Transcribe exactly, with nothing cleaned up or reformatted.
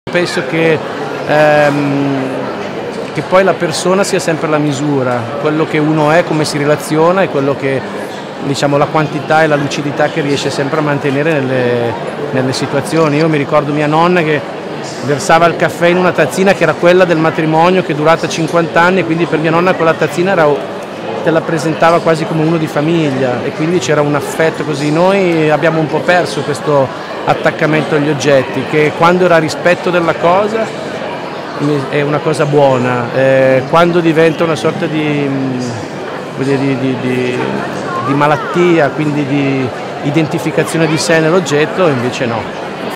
Penso che, ehm, che poi la persona sia sempre la misura, quello che uno è, come si relaziona, e quello che, diciamo, la quantità e la lucidità che riesce sempre a mantenere nelle, nelle situazioni. Io mi ricordo mia nonna che versava il caffè in una tazzina che era quella del matrimonio, che è durata cinquanta anni, e quindi per mia nonna quella tazzina era, te la presentava quasi come uno di famiglia, e quindi c'era un affetto così. Noi abbiamo un po' perso questo attaccamento agli oggetti, che quando era rispetto della cosa è una cosa buona, eh, quando diventa una sorta di, di, di, di, di malattia, quindi di identificazione di sé nell'oggetto, invece no.